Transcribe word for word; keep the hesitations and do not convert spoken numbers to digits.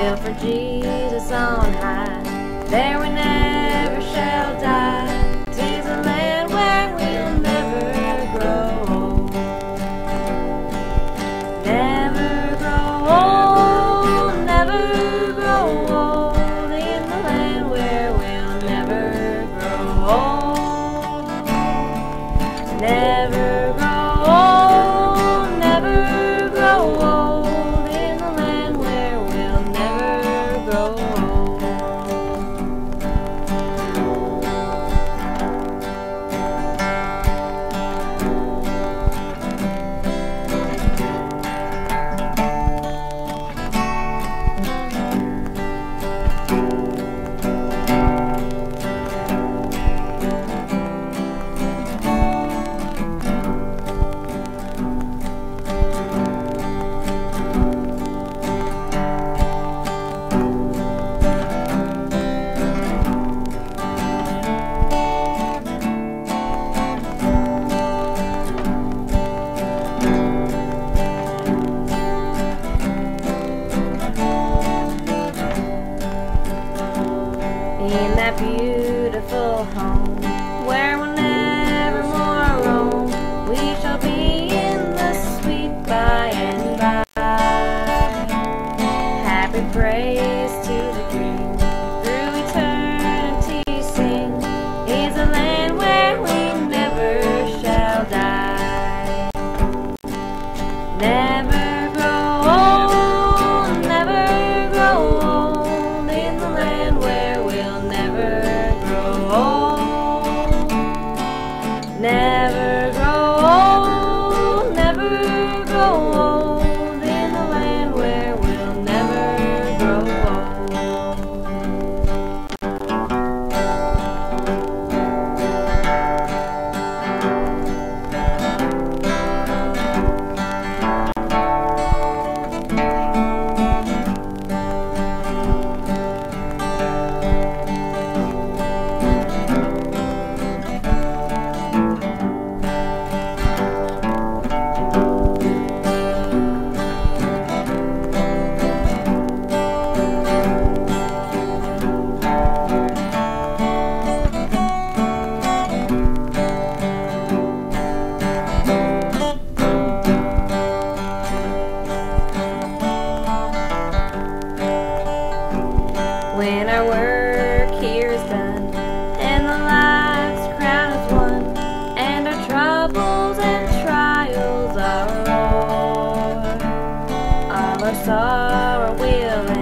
live for Jesus on high. There we never shall die. 'Tis a land where we'll never grow old. Never grow old, never grow old. In the land where we'll never grow old. Never grow old, never grow old. In the land where we'll never grow old. In that beautiful home where we'll never more roam, we shall be in the sweet by and by. Happy praise to the King, through eternity sing. Is a land where we never shall die. Never grow old, never grow old. In the land where we'll never grow old. Never grow old, never grow old. In the land where we'll never grow old. When our work here is done, and the life's crown is won, and our troubles and trials are o'er, all our sorrow will